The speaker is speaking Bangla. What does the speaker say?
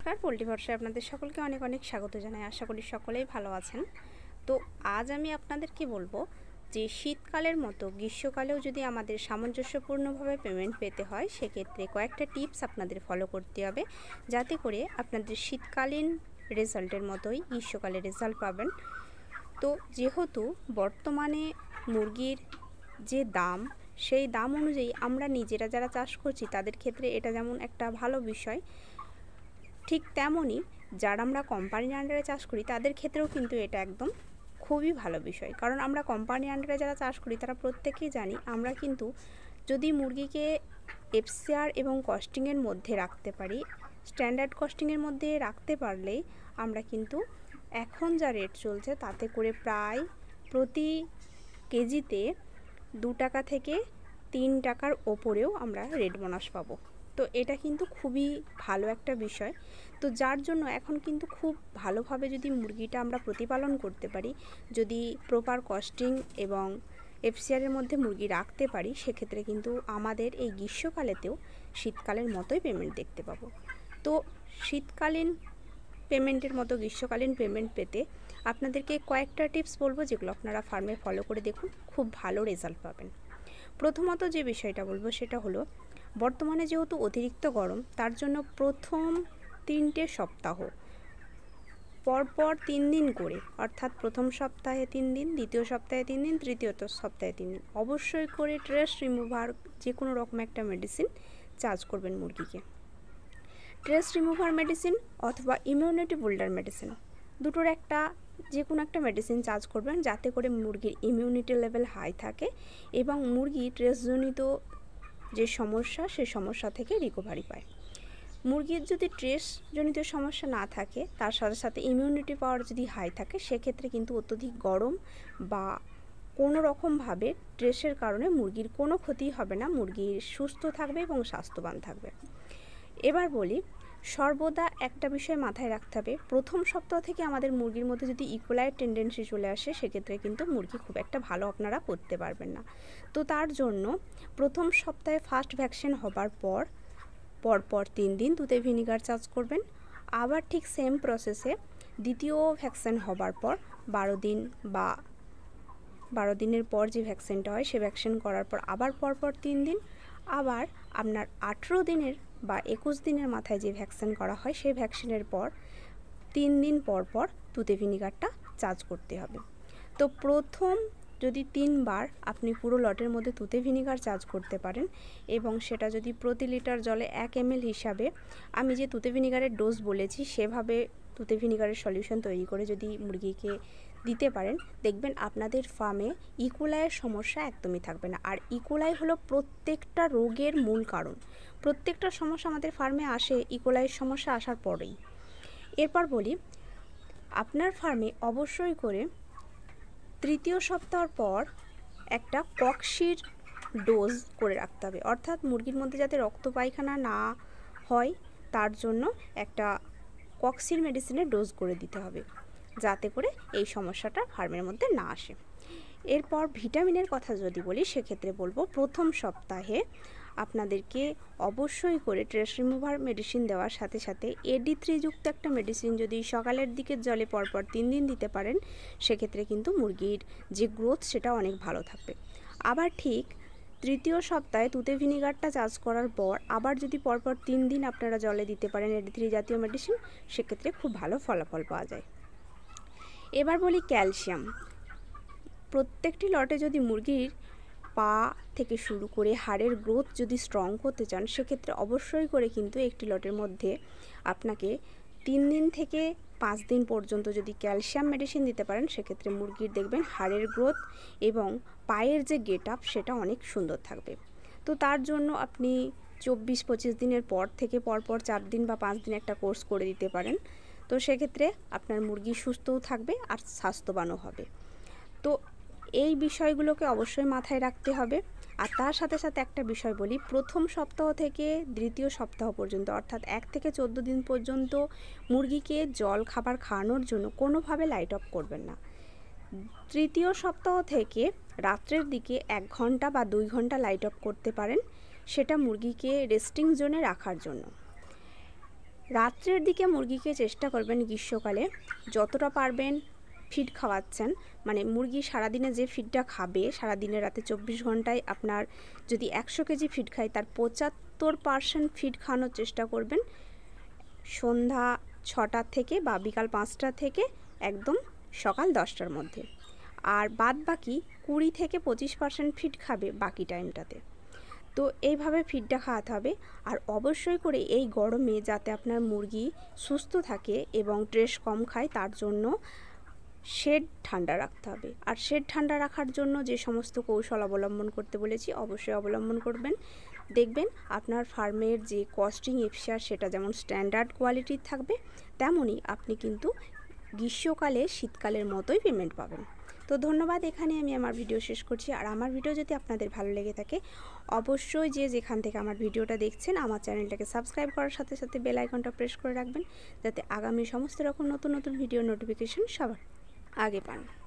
নমস্কার, পোল্ট্রি ব্যবসায় আপনাদের সকলকে অনেক অনেক স্বাগত জানাই। আশা করি সকলেই ভালো আছেন। তো আজ আমি আপনাদেরকে বলবো যে শীতকালের মতো গ্রীষ্মকালেও যদি আমাদের সামঞ্জস্যপূর্ণভাবে পেমেন্ট পেতে হয়, সেক্ষেত্রে কয়েকটা টিপস আপনাদের ফলো করতে হবে, যাতে করে আপনাদের শীতকালীন রেজাল্টের মতোই গ্রীষ্মকালে রেজাল্ট পাবেন। তো যেহেতু বর্তমানে মুরগির যে দাম, সেই দাম অনুযায়ী আমরা নিজেরা যারা চাষ করছি তাদের ক্ষেত্রে এটা যেমন একটা ভালো বিষয়, ঠিক তেমনই যারা আমরা কোম্পানির আন্ডারে চাষ করি তাদের ক্ষেত্রেও কিন্তু এটা একদম খুবই ভালো বিষয়। কারণ আমরা কোম্পানির আন্ডারে যারা চাষ করি তারা প্রত্যেকেই জানি আমরা কিন্তু যদি মুরগিকে এফসিআর এবং কস্টিংয়ের মধ্যে রাখতে পারি, স্ট্যান্ডার্ড কস্টিংয়ের মধ্যে রাখতে পারলেই আমরা কিন্তু এখন যা রেট চলছে তাতে করে প্রায় প্রতি কেজিতে 2 টাকা থেকে 3 টাকার ওপরেও আমরা রেট বোনাস পাবো। তো এটা কিন্তু খুবই ভালো একটা বিষয়। তো যার জন্য এখন কিন্তু খুব ভালোভাবে যদি মুরগিটা আমরা প্রতিপালন করতে পারি, যদি প্রপার কস্টিং এবং এফসিআরের মধ্যে মুরগি রাখতে পারি, সেক্ষেত্রে কিন্তু আমাদের এই গ্রীষ্মকালেতেও শীতকালের মতোই পেমেন্ট দেখতে পাবো। তো শীতকালীন পেমেন্টের মতো গ্রীষ্মকালীন পেমেন্ট পেতে আপনাদেরকে কয়েকটা টিপস বলবো, যেগুলো আপনারা ফার্মে ফলো করে দেখুন, খুব ভালো রেজাল্ট পাবেন। প্রথমত যে বিষয়টা বলবো সেটা হলো, বর্তমানে যেহেতু অতিরিক্ত গরম, তার জন্য প্রথম 3টে সপ্তাহ পরপর 3 দিন করে, অর্থাৎ প্রথম সপ্তাহে 3 দিন, দ্বিতীয় সপ্তাহে 3 দিন, তৃতীয় সপ্তাহে 3 দিন অবশ্যই করে ট্রেস রিমুভার যে কোনো রকম একটা মেডিসিন চার্জ করবেন মুরগিকে। ট্রেস রিমুভার মেডিসিন অথবা ইমিউনিটি বিল্ডার মেডিসিন, দুটোর একটা যে কোনো একটা মেডিসিন চার্জ করবেন, যাতে করে মুরগির ইমিউনিটি লেভেল হাই থাকে এবং মুরগি ট্রেসজনিত যে সমস্যা, সে সমস্যা থেকে রিকভারি পায়। মুরগির যদি ট্রেসজনিত সমস্যা না থাকে, তার সাথে সাথে ইমিউনিটি পাওয়ার যদি হাই থাকে, সেক্ষেত্রে কিন্তু অত্যধিক গরম বা কোনো রকমভাবে ট্রেসের কারণে মুরগির কোনো ক্ষতি হবে না, মুরগি সুস্থ থাকবে এবং স্বাস্থ্যবান থাকবে। এবার বলি, সর্বদা একটা বিষয় মাথায় রাখতে হবে, প্রথম সপ্তাহ থেকে আমাদের মুরগির মধ্যে যদি ইকোলাইয়ের টেন্ডেন্সি চলে আসে, সেক্ষেত্রে কিন্তু মুরগি খুব একটা ভালো আপনারা করতে পারবেন না। তো তার জন্য প্রথম সপ্তাহে ফার্স্ট ভ্যাকসিন হবার পরপর 3 দিন দুধে ভিনিগার চার্জ করবেন। আবার ঠিক সেম প্রসেসে দ্বিতীয় ভ্যাকসিন হবার পর 12 দিন বা 12 দিনের পর যে ভ্যাকসিনটা হয়, সে ভ্যাকসিন করার পর আবার পরপর 3 দিন, আবার আপনার 18 দিনের বা 21 দিনের মাথায় যে ভ্যাকসিন করা হয়, সেই ভ্যাকসিনের পর 3 দিন পর পর দুধে ভিনিগারটা চার্জ করতে হবে। তো প্রথম যদি 3 বার আপনি পুরো লটের মধ্যে তুতে ভিনিগার চার্জ করতে পারেন, এবং সেটা যদি প্রতি লিটার জলে 1 ml হিসাবে, আমি যে তুতে ভিনিগারের ডোজ বলেছি সেভাবে তুতে ভিনিগারের সলিউশন তৈরি করে যদি মুরগিকে দিতে পারেন, দেখবেন আপনাদের ফার্মে ইকোলাইয়ের সমস্যা একদমই থাকবে না। আর ইকোলাই হলো প্রত্যেকটা রোগের মূল কারণ। প্রত্যেকটা সমস্যা আমাদের ফার্মে আসে ইকোলাইয়ের সমস্যা আসার পরেই। এরপর বলি, আপনার ফার্মে অবশ্যই করে তৃতীয় সপ্তাহ পর একটা কক্সির ডোজ করে রাখতে হবে, অর্থাৎ মুরগির মধ্যে যাতে রক্ত পায়খানা না হয় তার জন্য একটা কক্সির মেডিসিনের ডোজ করে দিতে হবে, যাতে করে এই সমস্যাটা ফার্মের মধ্যে না আসে। এরপর ভিটামিনের কথা যদি বলি, সেক্ষেত্রে বলবো প্রথম সপ্তাহে আপনাদেরকে অবশ্যই করে ট্রেস রিমুভার মেডিসিন দেওয়ার সাথে সাথে AD3 যুক্ত একটা মেডিসিন যদি সকালের দিকের জলে পরপর 3 দিন দিতে পারেন, সেক্ষেত্রে কিন্তু মুরগির যে গ্রোথ সেটা অনেক ভালো থাকবে। আবার ঠিক তৃতীয় সপ্তাহে তুতে ভিনিগারটা চার্জ করার পর আবার যদি পরপর 3 দিন আপনারা জলে দিতে পারেন AD3 জাতীয় মেডিসিন, সেক্ষেত্রে খুব ভালো ফলাফল পাওয়া যায়। এবার বলি ক্যালসিয়াম। প্রত্যেকটি লটে যদি মুরগির পা থেকে শুরু করে হাড়ের গ্রোথ যদি স্ট্রং করতে চান, সেক্ষেত্রে অবশ্যই করে কিন্তু একটি লটের মধ্যে আপনাকে 3 দিন থেকে 5 দিন পর্যন্ত যদি ক্যালসিয়াম মেডিসিন দিতে পারেন, সেক্ষেত্রে মুরগির দেখবেন হাড়ের গ্রোথ এবং পায়ের যে গেট আপ সেটা অনেক সুন্দর থাকবে। তো তার জন্য আপনি 24-25 দিনের পর থেকে পরপর 4 দিন বা 5 দিন একটা কোর্স করে দিতে পারেন। তো সেক্ষেত্রে আপনার মুরগি সুস্থও থাকবে আর স্বাস্থ্যবানও হবে। তো এই বিষয়গুলোকে অবশ্যই মাথায় রাখতে হবে। আর তার সাথে সাথে একটা বিষয় বলি, প্রথম সপ্তাহ থেকে দ্বিতীয় সপ্তাহ পর্যন্ত, অর্থাৎ 1 থেকে 14 দিন পর্যন্ত মুরগিকে জল খাবার খাওয়ানোর জন্য কোনোভাবে লাইট অফ করবেন না। তৃতীয় সপ্তাহ থেকে রাত্রের দিকে 1 ঘন্টা বা 2 ঘন্টা লাইট অফ করতে পারেন, সেটা মুরগিকে রেস্টিং জোনে রাখার জন্য। রাত্রের দিকে মুরগিকে চেষ্টা করবেন গ্রীষ্মকালে যতটা পারবেন ফিড খাওয়াচ্ছেন, মানে মুরগি সারাদিনে যে ফিডটা খাবে, সারাদিনে রাতে 24 ঘন্টায় আপনার যদি 100 কেজি ফিড খায় তার 75% ফিড খাওয়ানোর চেষ্টা করবেন সন্ধ্যা 6টা থেকে বা বিকাল 5টা থেকে একদম সকাল 10টার মধ্যে। আর বাদ বাকি 20 থেকে 25% ফিড খাবে বাকি টাইমটাতে। তো এইভাবে ফিডটা খাওয়াতে হবে। আর অবশ্যই করে এই গরমে যাতে আপনার মুরগি সুস্থ থাকে এবং স্ট্রেস কম খায় তার জন্য শেড ঠান্ডা রাখতে হবে। আর শেড ঠান্ডা রাখার জন্য যে সমস্ত কৌশল অবলম্বন করতে বলেছি অবশ্যই অবলম্বন করবেন। দেখবেন আপনার ফার্মের যে কস্টিং এফিশিয়ার সেটা যেমন স্ট্যান্ডার্ড কোয়ালিটির থাকবে, তেমনই আপনি কিন্তু গ্রীষ্মকালে শীতকালের মতোই পেমেন্ট পাবেন। তো ধন্যবাদ, এখানে আমি আমার ভিডিও শেষ করছি। আর আমার ভিডিও যদি আপনাদের ভালো লেগে থাকে অবশ্যই যেখান থেকে আমার ভিডিওটা দেখছেন আমার চ্যানেলটাকে সাবস্ক্রাইব করার সাথে সাথে বেল আইকনটা প্রেস করে রাখবেন, যাতে আগামী সমস্ত রকম নতুন নতুন ভিডিও নোটিফিকেশন সবার আগে পান।